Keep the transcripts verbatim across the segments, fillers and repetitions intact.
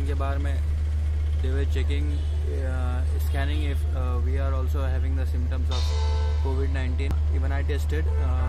Station के बाहर में they were checking, uh, scanning if uh, we are also having the symptoms of COVID nineteen. Even I tested. Uh,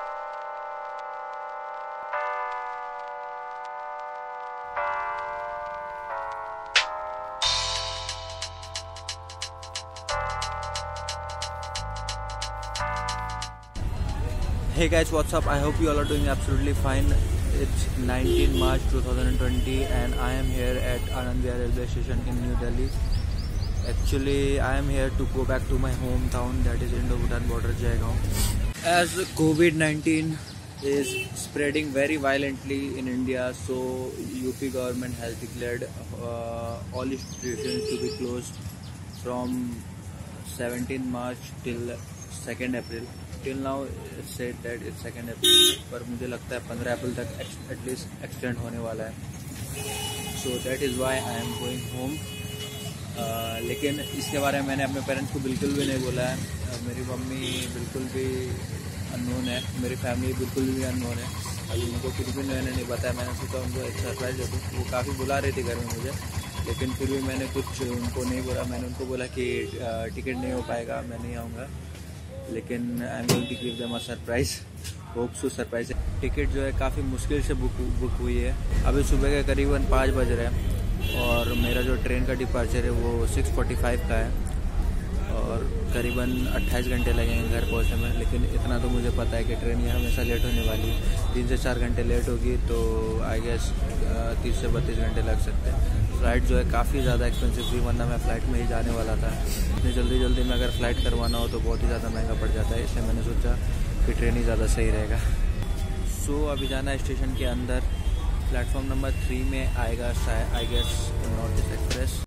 Hey guys, what's up? I hope you all are doing absolutely fine. It's nineteenth March two thousand twenty and I am here at Anand Vihar railway station in New Delhi. Actually, I am here to go back to my hometown, that is Indo-Bhutan border, Jaigaon. As COVID nineteen is spreading very violently in India, so U P government has declared uh, all institutions to be closed from seventeenth March till second April. Till now it's said that it's second April, पर मुझे लगता है पंद्रह अप्रैल तक at least extend होने वाला है. So that is why I am going home. uh, लेकिन इसके बारे में मैंने अपने पेरेंट्स को बिल्कुल भी नहीं बोला है. uh, मेरी मम्मी बिल्कुल भी अननोन है, मेरी फैमिली बिल्कुल भी अननोन है. अभी उनको कुछ भी मैंने नहीं बताया. मैंने सोचा उनको एक सरप्राइज दे दूँ. वो काफ़ी बुला रही थी घर में मुझे, लेकिन फिर भी मैंने कुछ उनको नहीं बोला. मैंने उनको बोला कि टिकट नहीं हो पाएगा, मैं नहीं आऊँगा, लेकिन I am going to give them a surprise. Hope so surprise. Ticket जो है काफ़ी मुश्किल से बुक बुक हुई है. अभी सुबह के करीबन पाँच बज रहे हैं और मेरा जो ट्रेन का डिपार्चर है वो सिक्स फोर्टी फाइव का है और करीबन अट्ठाईस घंटे लगेंगे घर पहुंचने में. लेकिन इतना तो मुझे पता है कि ट्रेन ये हमेशा लेट होने वाली है. तीन से चार घंटे लेट होगी तो आई गेस तीस से बत्तीस घंटे लग सकते हैं. फ़्लाइट जो है काफ़ी ज़्यादा एक्सपेंसिव थी, वरना मैं फ़्लाइट में ही जाने वाला था. इतनी जल्दी जल्दी में अगर फ़्लाइट करवाना हो तो बहुत ही ज़्यादा महंगा पड़ जाता है, इसलिए मैंने सोचा कि ट्रेन ही ज़्यादा सही रहेगा. सो so, अभी जाना है स्टेशन के अंदर. प्लेटफॉर्म नंबर थ्री में आएगा I guess North East Express.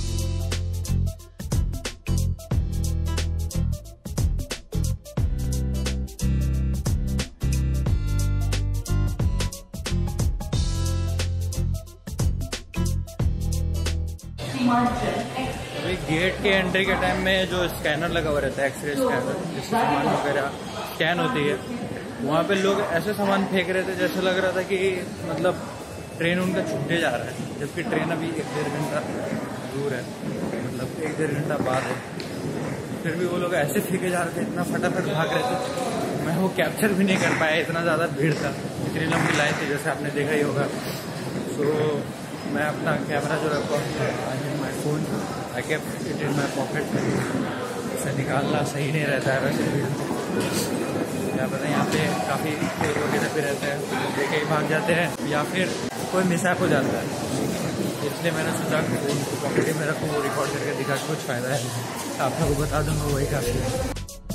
अभी गेट के एंट्री के टाइम में जो स्कैनर लगा हुआ रहता है, एक्सरे स्कैनर, जिससे सामान वगैरह स्कैन होती है, वहाँ पे लोग ऐसे सामान फेंक रहे थे जैसे लग रहा था कि मतलब ट्रेन उनका छूटने जा रहा है, जबकि ट्रेन अभी एक डेढ़ घंटा दूर है, मतलब एक डेढ़ घंटा बाद है. फिर भी वो लोग ऐसे फेंके जा रहे थे, इतना फटाफट भाग रहे थे, मैं वो कैप्चर भी नहीं कर पाया. इतना ज़्यादा भीड़ था, इतनी लंबी लाइन थी, जैसे आपने देखा ही होगा. सो मैं अपना कैमरा जो रखा my phone, I kept it in my pocket. इसे निकालना सही नहीं रहता है वैसे भी. क्या पता यहाँ पे काफ़ी तेज वगैरह भी रहते हैं, लेके ही भाग जाते हैं या फिर कोई मिसहैप हो जाता है. इसलिए मैंने सोचा फोन को पॉकेट में रखूँ, वो रिकॉर्ड करके दिखा कुछ फ़ायदा है. आप लोगों को बता दूँगा, वही काफ़ी है.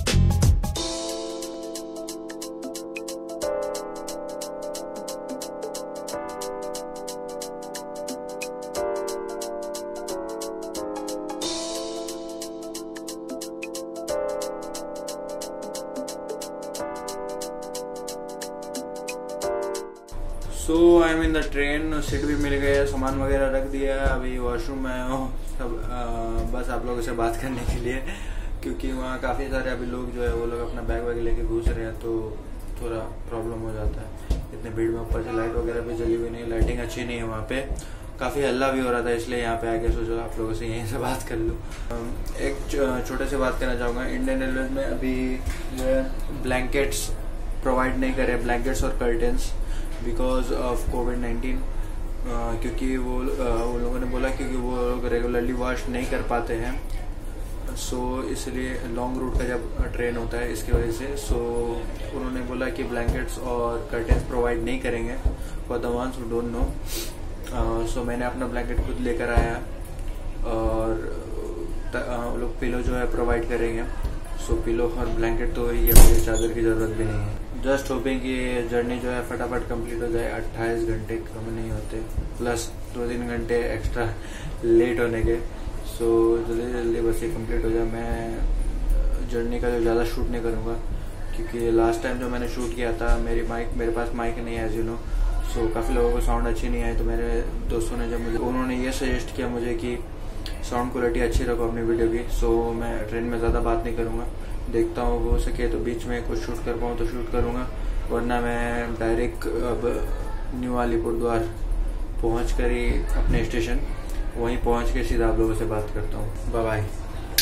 So I am in the train. Seat भी मिल गई है, सामान वगैरह रख दिया है. अभी वॉशरूम में आया हूँ सब आ, बस आप लोगों से बात करने के लिए, क्योंकि वहाँ काफ़ी सारे अभी लोग जो है वो लोग अपना बैग वैग लेके घुस रहे हैं, तो थोड़ा प्रॉब्लम हो जाता है. इतने भीड़ में ऊपर से लाइट वगैरह भी जली हुई नहीं, लाइटिंग अच्छी नहीं है वहाँ पे. काफ़ी हल्ला भी हो रहा था, इसलिए यहाँ पे आके सोचो आप लोगों से यहीं से बात कर लूँ. एक छोटे से बात करना चाहूँगा. इंडियन रेलवे में अभी जो है ब्लैंकेट्स प्रोवाइड नहीं कर रहे, ब्लैंकेट्स और curtains, because of COVID nineteen. क्योंकि वो uh, वो लोगों ने बोला क्योंकि वो लोग रेगुलरली वॉश नहीं कर पाते हैं. सो so, इसलिए लॉन्ग रूट का जब ट्रेन होता है इसकी वजह से, सो so, उन्होंने बोला कि ब्लैंकेट्स और कर्टेंस प्रोवाइड नहीं करेंगे for the ones who don't know. So मैंने अपना ब्लैंकेट खुद लेकर आया और वो लोग पिलो जो है प्रोवाइड करेंगे. सो so, पिलो और ब्लैंकेट तो ये मुझे चादर की ज़रूरत भी नहीं है. जस्ट होपिंग कि ये जर्नी जो है फटाफट कंप्लीट हो जाए. अट्ठाईस घंटे कम नहीं होते, प्लस दो तीन घंटे एक्स्ट्रा लेट होने के. सो जल्दी जल्दी बस ये कंप्लीट हो जाए. मैं जर्नी का जो ज़्यादा शूट नहीं करूँगा, क्योंकि लास्ट टाइम जो मैंने शूट किया था मेरी माइक मेरे पास माइक नहीं है एज यू नो. सो काफ़ी लोगों को साउंड अच्छी नहीं आई, तो मेरे दोस्तों ने जब मुझे उन्होंने ये सजेस्ट किया मुझे कि साउंड क्वालिटी अच्छी रखो अपनी वीडियो की. सो so, मैं ट्रेन में ज़्यादा बात नहीं करूँगा. देखता हूँ हो सके तो बीच में कुछ शूट कर पाऊँ तो शूट करूँगा, वरना मैं डायरेक्ट अब न्यू अलीपुरद्वार पहुँच कर ही अपने स्टेशन वहीं पहुँच के सीधा आप लोगों से बात करता हूँ। Bye bye.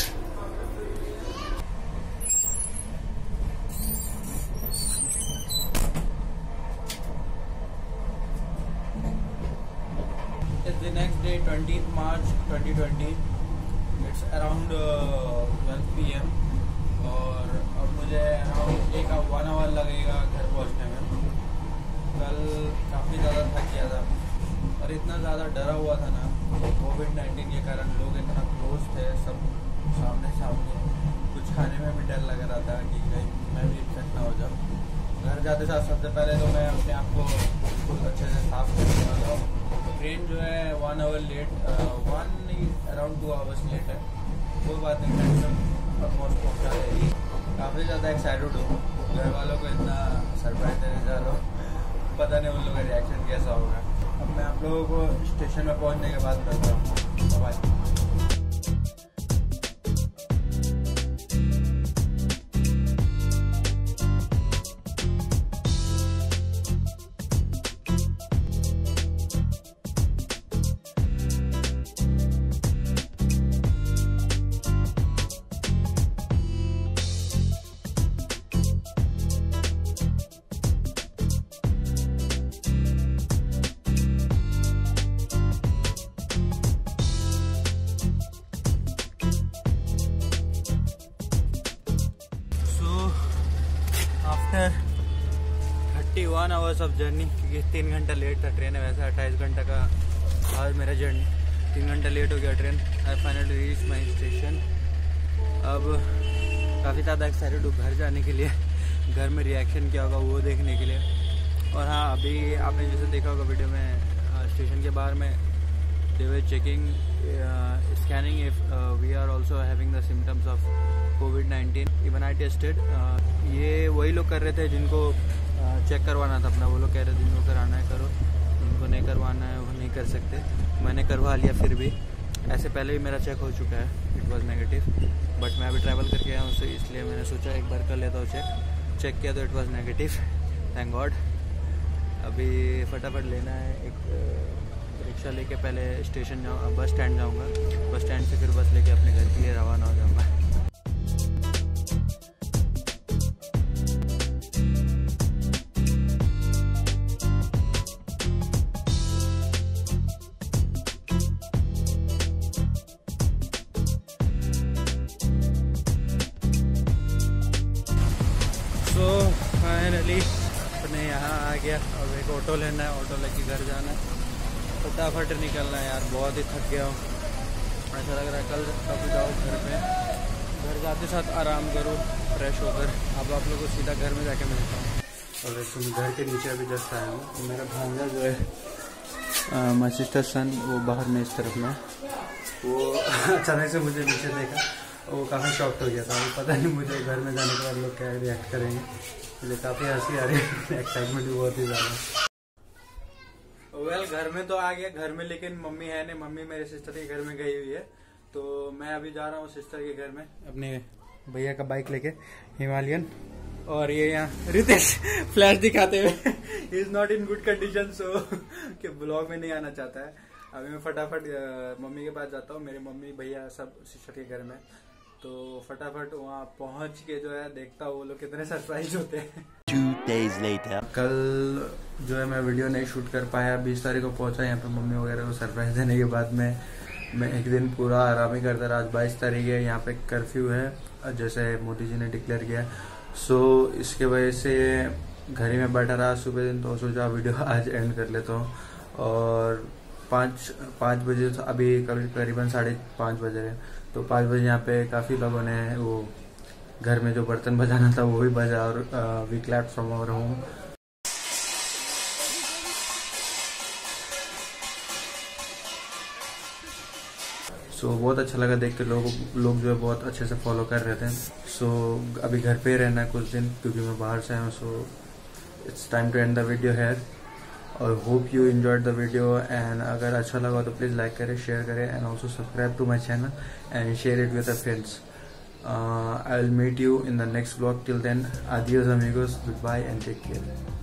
It's the next day, twentieth March twenty twenty. It's around twelve p m और अब मुझे अराउंड एक वन आवर लगेगा घर पहुंचने में। कल काफ़ी ज़्यादा थक गया था और इतना ज़्यादा डरा हुआ था ना कोविड नाइन्टीन के कारण। लोग इतना क्लोज थे, सब सामने सामने, कुछ खाने में भी डर लग रहा था कि कहीं मैं भी इन्फेक्ट ना हो जाऊँ। घर जाते साथ सबसे पहले तो मैं अपने आप को बिल्कुल अच्छे से साफ करने वाला हूँ। ट्रेन जो है one hour late, one around two hours late है, कोई बात नहीं, टेंशन ऑलमोस्ट पहुँचा देगी। काफ़ी ज़्यादा एक्साइटेड हूँ, घर वालों को इतना सरप्राइज देने जा रहा हूँ, पता नहीं उन लोगों का रिएक्शन कैसा होगा। अब मैं आप लोगों को स्टेशन में पहुँचने के बाद करता हूँ। Bye. After thirty one hours of journey, क्योंकि तीन घंटा लेट था ट्रेन है, वैसे अट्ठाईस घंटा का आज मेरा जर्नी, तीन घंटा लेट हो गया train. I finally reach my station. अब काफ़ी ज़्यादा एक्साइटेड हूँ घर जाने के लिए, घर में रिएक्शन क्या होगा वो देखने के लिए। और हाँ, अभी आपने जैसे देखा होगा वीडियो में, स्टेशन के बाहर में they were checking scanning if we are also having the symptoms of COVID nineteen. Even I tested. ये वही लोग कर रहे थे जिनको चेक uh, करवाना था अपना, वो लोग कह रहे थे जिनको कराना है करो, जिनको नहीं करवाना है वो नहीं कर सकते। मैंने करवा लिया, फिर भी ऐसे पहले भी मेरा चेक हो चुका है, इट वाज नेगेटिव, बट मैं अभी ट्रैवल करके आया हूँ, so इसलिए मैंने सोचा एक बार कर लेता हूँ चेक। चेक किया तो it was negative, thank God. अभी फटाफट लेना है, एक रिक्शा लेके पहले स्टेशन जाऊँ, बस स्टैंड जाऊँगा, बस स्टैंड से फिर बस लेके अपने घर के लिए रवाना हो जाऊँगा। तो फाइनली अपने यहाँ आ गया, अब एक ऑटो लेना है, ऑटो लेके घर जाना है, फटाफट निकलना है यार, बहुत ही थक गया हूँ। ऐसा लग रहा है कल कभी जाओ घर पे, घर जाते साथ आराम करो फ्रेश होकर। अब आप लोगों को सीधा घर में जाके मिलता हूँ। और वैसे घर के नीचे अभी जस्ट आया हूँ, तो मेरा भांजा जो है माई सिस्टर सन, वो बाहर में इस तरफ में, वो अचानक से मुझे नीचे देखा, वो काफ़ी शॉक्ड हो गया था। वो पता नहीं मुझे घर में जाने के बाद लोग क्या रिएक्ट करेंगे, मुझे काफ़ी हंसी आ रही है, एक्साइटमेंट भी बहुत ही ज़्यादा। वेल well, घर में तो आ गया, घर में लेकिन मम्मी है नहीं, मम्मी मेरे सिस्टर के घर में गई हुई है, तो मैं अभी जा रहा हूँ सिस्टर के घर में अपने भैया का बाइक लेके, हिमालयन। और ये यहाँ रितेश फ्लैश दिखाते हुए is not in good condition, so कि ब्लॉग में नहीं आना चाहता है। अभी मैं फटाफट मम्मी के पास जाता हूँ, मेरी मम्मी भैया सब सिस्टर के घर में, तो फटाफट वहाँ पहुँच के जो है देखता हूँ वो लोग कितने सरप्राइज होते हैं। Two days later. कल जो है मैं वीडियो नहीं शूट कर पाया, बीस तारीख को पहुँचा यहाँ पे मम्मी वगैरह को सरप्राइज देने के बाद में मैं एक दिन पूरा आराम ही करता रहा। आज बाईस तारीख है, यहाँ पे कर्फ्यू है जैसे मोदी जी ने डिक्लेयर किया, सो इसके वजह से घर ही में बैठा रहा सुबह दिन, तो सोचा वीडियो आज एंड कर लेता हूँ। और पाँच पाँच बजे तो अभी करीबन साढ़े पाँच बजे है, तो पाँच बजे यहाँ पे काफ़ी लोगों ने वो घर में जो बर्तन बजाना था वो भी बजा, और we clapped from our home. So so, बहुत अच्छा लगा देख के, लोग लोग जो है बहुत अच्छे से फॉलो कर रहे थे। सो so, अभी घर पे रहना है कुछ दिन, क्योंकि मैं बाहर से हूँ। So it's time to end the video here, और hope you enjoyed the video. And अगर अच्छा लगा तो प्लीज़ लाइक करें, शेयर करें, and also subscribe to my channel and share it with the friends. I will meet you in the next vlog. Till then, adios amigos, goodbye and take care.